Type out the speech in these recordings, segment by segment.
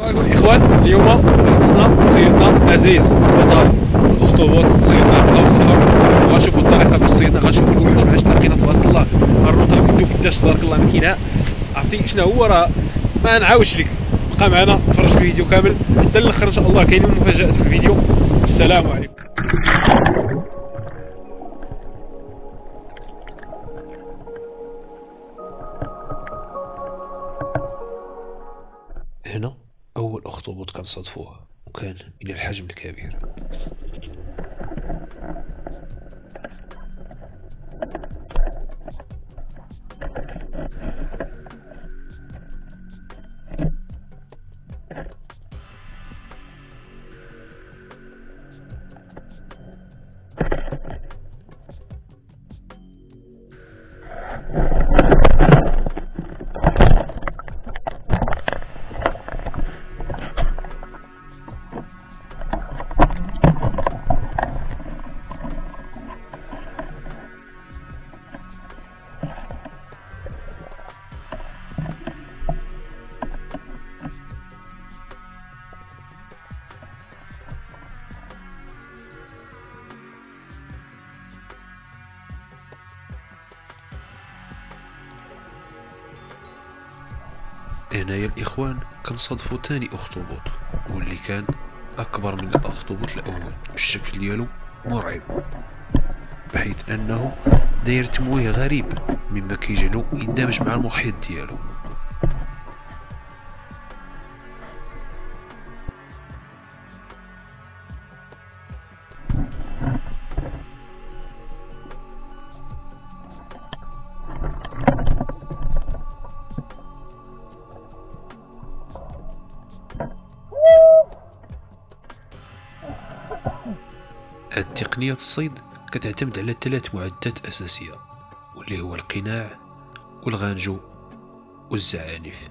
أقول الإخوان اليوم خصنا سيدنا عزيز بطل الأخطبوط سيدنا بقاو في البحر وغنشوفوا الطريقة باش صيدنا غنشوفوا الوحوش معاش تلاقينا تبارك الله غنروطو الفيديو قداش تبارك الله ما كاينه عرفتي شنو هو راه ما نعاودش لك بقى معنا تفرج في الفيديو كامل حتى الاخر ان شاء الله كاينين مفاجآت في الفيديو. السلام عليكم. هنا أول أخطبوط كنصادفوه وكان من الحجم الكبير. هنايا الإخوان كنصادفو تاني أخطبوط واللي كان أكبر من الأخطبوط الأول والشكل ديالو مرعب بحيث أنه داير تمويه غريب مما كيجعلو يندمج مع المحيط ديالو. هاد تقنية الصيد كتعتمد على 3 معدات أساسية واللي هو القناع والغانجو والزعانف.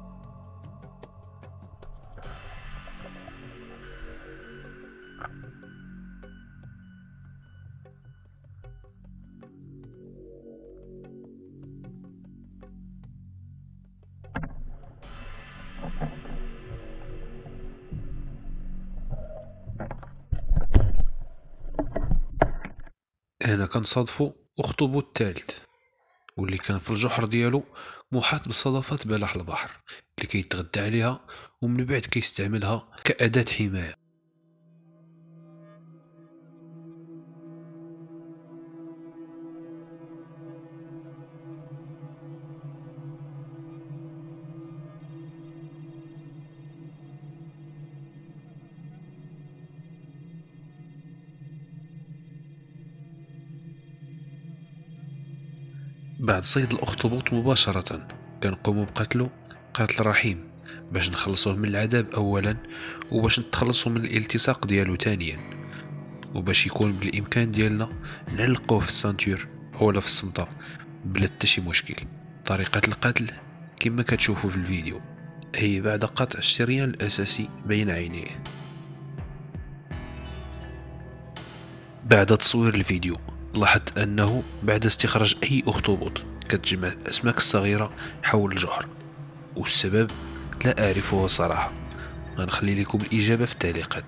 هنا كنصادفو أخطبوط ثالث واللي كان في الجحر ديالو محاط بصدفات بلح البحر اللي كيتغدى عليها ومن بعد كيستعملها كأداة حماية. بعد صيد الأخطبوط مباشرة كنقومو بقتلو قتل رحيم باش نخلصوه من العذاب أولا وباش نتخلصو من الالتصاق ديالو ثانيا وباش يكون بالإمكان ديالنا نعلقوه في السانتور أولا في الصمتة بلا حتى شي مشكل. طريقة القتل كما كتشوفوا في الفيديو هي بعد قطع الشريان الأساسي بين عينيه. بعد تصوير الفيديو لاحظت أنه بعد استخراج أي أخطبوط كتجمع الأسماك الصغيرة حول الجحر والسبب لا أعرفه صراحة، غنخلي لكم الإجابة في التعليقات.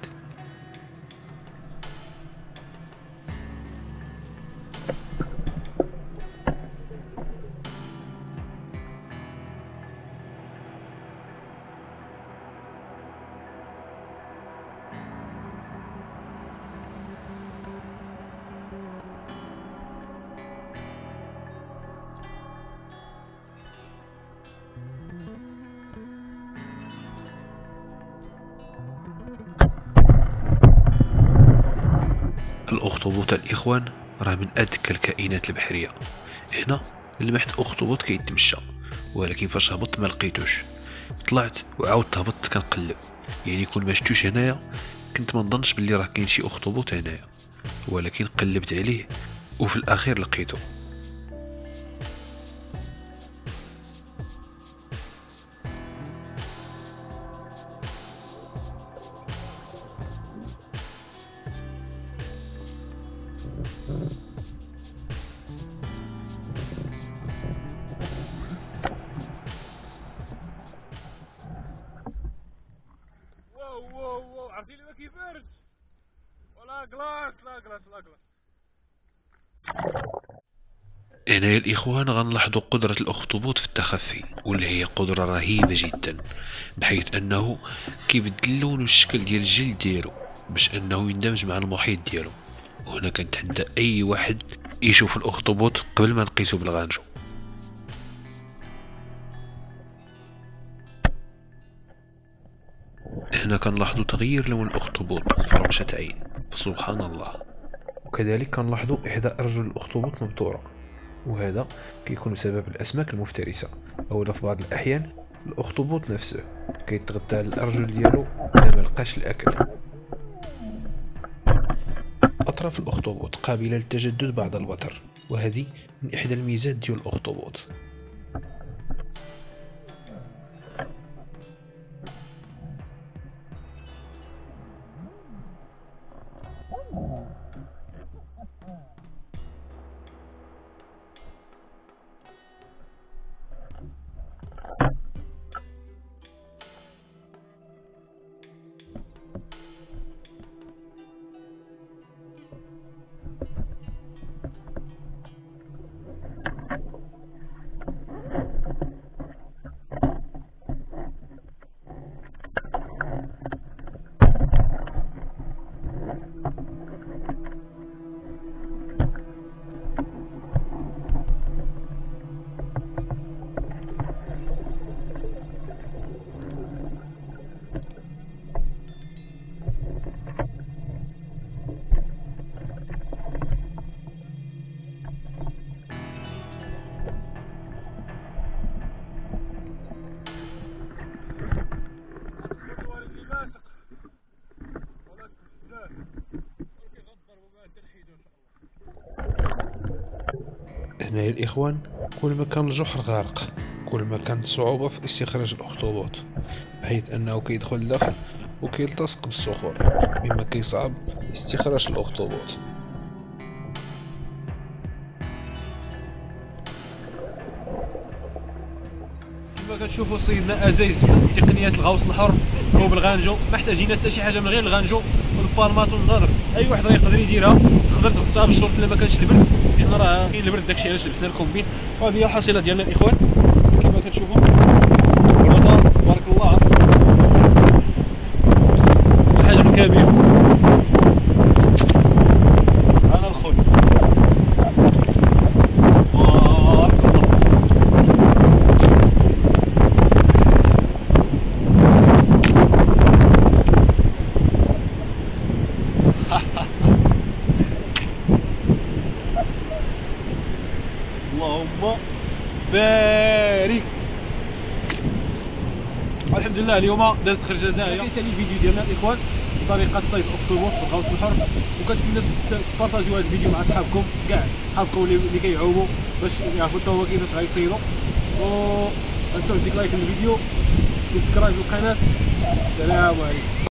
الأخطبوط الإخوان راه من أذكى الكائنات البحرية. هنا لمحت أخطبوط كيتمشى ولكن فاش هبط ما لقيتوش، طلعت وعاودت هبطت كنقلب، يعني كون ما شفتوش هنايا كنت ما نظنش بلي راه كاين شي أخطبوط هنايا، ولكن قلبت عليه وفي الأخير لقيته. واو عرفتي ما كيفاش ولا كلاس لا كلاس لا كلاس. هنا يا الإخوان غنلاحظوا قدرة الأخطبوط في التخفي، واللي هي قدرة رهيبة جدا، بحيث أنه كيبدل اللون والشكل ديال الجلد ديالو باش أنه يندمج مع المحيط ديالو. وهنا كنتحدى أي واحد يشوف الأخطبوط قبل ما نقيسو بالغانجو. هنا كنلاحظوا تغيير لون الأخطبوط في رمشة عين، فسبحان الله. وكذلك كنلاحظوا إحدى أرجل الأخطبوط مبتورة، وهذا كيكون بسبب الأسماك المفترسة، أو في بعض الأحيان الأخطبوط نفسه كيتغطى على الأرجل ديالو إلا ملقاش الأكل. أطراف الأخطبوط قابلة للتجدد بعد الوتر، وهذه من إحدى الميزات ديال الأخطبوط. هنا يا الإخوان كل ما كان الجحر غارق كل ما كانت صعوبة في استخراج الأخطبوط، بحيث أنه كيدخل الداخل وكيلتصق بالصخور، مما كيصعب استخراج الأخطبوط. كما كتشوفوا صيدنا ازايز بتقنيات الغوص الحر وبالغانجو، ما احتاجين حتى شي حاجه من غير الغانجو والبارمات والنظر. اي واحد راه يقدر يديرها، تقدر تغصها بالشورت الا ما كانش البرد، حنا راه كاين البرد داكشي علاش لبسنا الكومبين. وهذه هي الحصيله ديالنا الاخوان كما كتشوفوا. الوضع تبارك الله الحجم كبير. انا الخوي اللهم بارك. الحمد لله اليوم دازت خرجه زاهيه. كيسالي الفيديو ديالنا الاخوان بطريقه صيد الاخطبوط في الغوص الحر، وكنتمنى تبارطاجيو هذا الفيديو مع صحابكم كاع صحابكم اللي كيعوموا باش يعرفوا حتى هما كيفاش غيصيدوا. و ما تنساوش ديك لايك للفيديو، سبسكرايب للقناه. السلام عليكم.